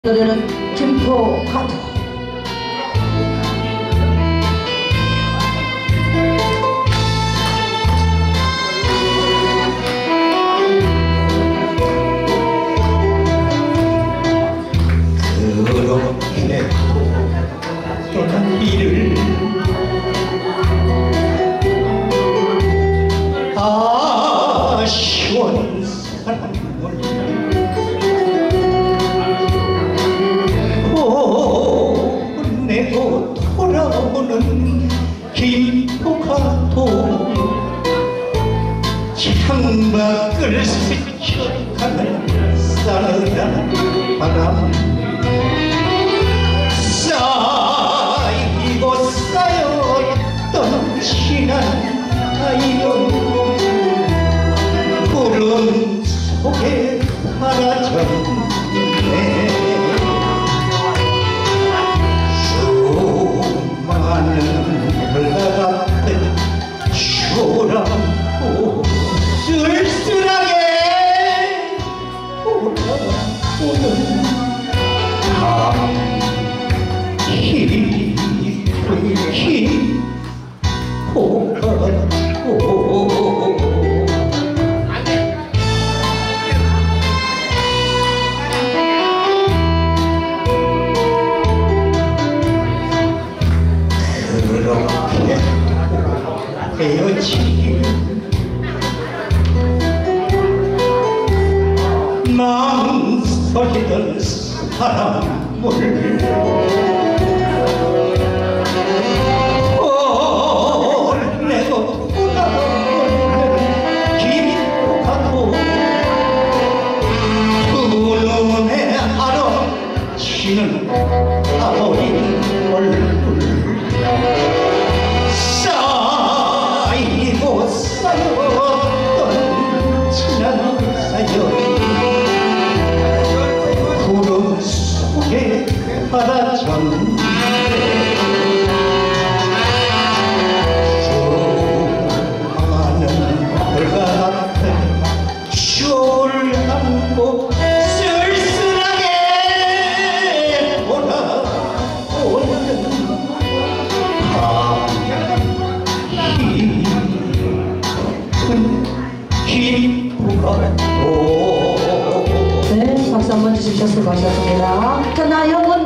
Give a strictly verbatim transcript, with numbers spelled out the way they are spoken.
노래는 김포가토. 그렇게 떠난 길을 아쉬운 사람을 보내고 돌아오는 김포가토 창밖을 스쳐가는 싸늘한 바람 쌓이고 쌓여있던 지난 아이는 구름 속에 사라졌네. 수많은 흘러갔던 초라하고 쓸쓸하게 돌아오는 그렇게 헤어지길 망설이던 사람을 보내고 돌아오는 김포가토 두 눈에 아름치는 아버린 얼굴 쌓이고 쌓였던 지난 사연 구름 속에 사라졌네. 수많은 별과 같은 추억을 안고 쓸쓸하게 돌아오는 김포가토. 네, 박수 한번 주시면 좋을 것 같습니다. 자, 나영은